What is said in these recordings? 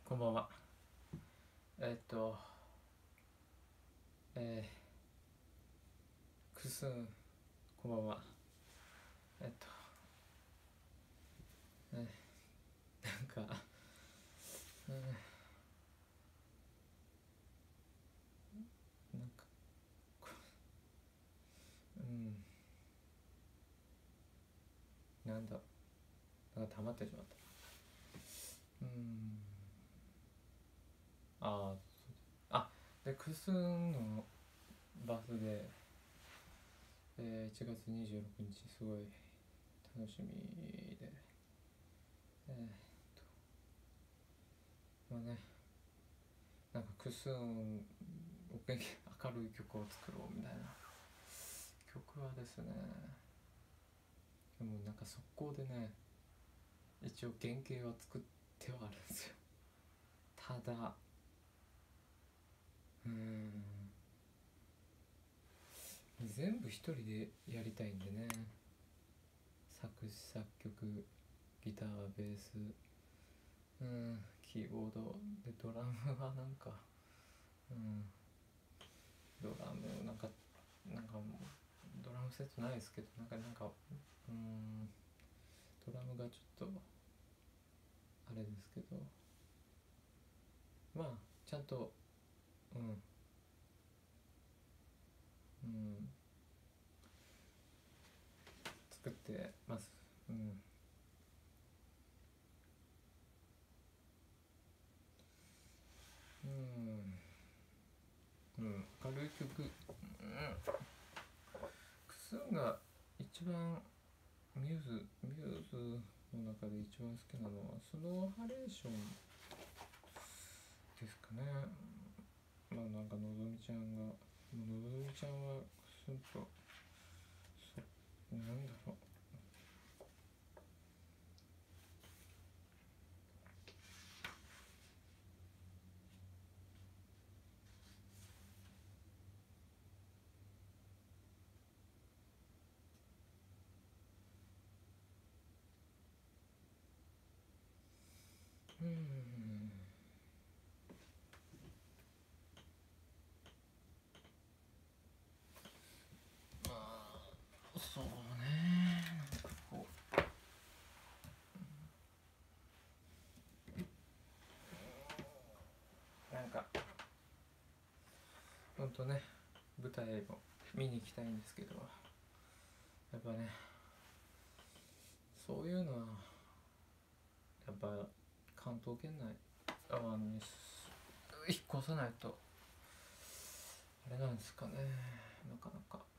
こんばんは。えっと、くすん、こんばんは。えっと、なんか、うん、なんか、うん、なんだ、なんか溜まってしまった。うん、あで、くすんのバースデー、1月26日、すごい楽しみで、えーまあね、なんかくすん、明るい曲を作ろうみたいな曲はですね、でもなんか速攻でね、一応原型は作ってはあるんですよ。ただ全部一人でやりたいんでね、作詞作曲ギターベースキーボードでドラムはなんかドラムなんかもうドラムセットないですけどドラムがちょっとあれですけど、まあちゃんとうんうん作ってます明るい曲クスンが一番ミューズの中で一番好きなのはスノーハレーションですかね。まあなんかのぞみちゃんはクスンとなんだろうまあそうね、なんかこうなんかほんとね舞台も見に行きたいんですけど、やっぱねそういうのはやっぱ関東圏内に引っ越さないとあれなんですかね、なかなか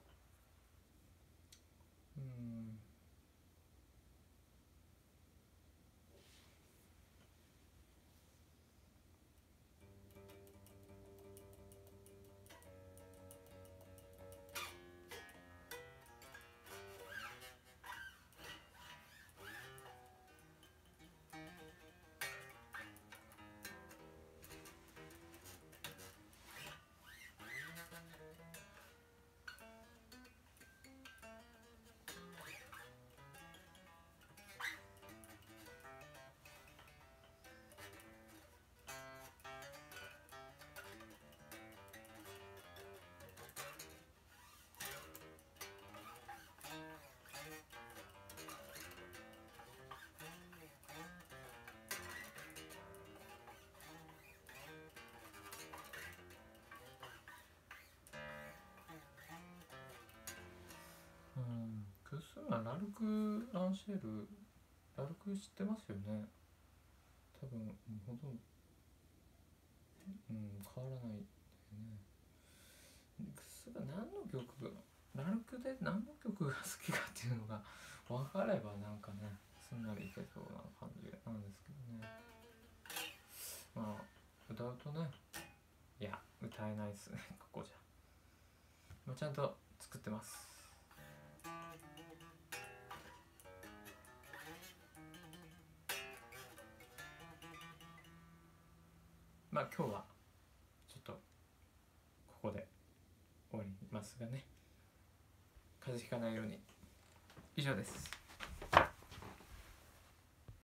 クスンはラルク・ランシェル、ラルク知ってますよね。多分ほとんど変わらないんだよね。クスが何の曲がラルクで何の曲が好きかっていうのが分かればなんかねすんなりいけそうな感じなんですけどね。まあ歌うとね、いや歌えないっすねここじゃ。まあ、ちゃんと作ってます。まあ今日はちょっとここで終わりますがね、風邪ひかないように。以上です。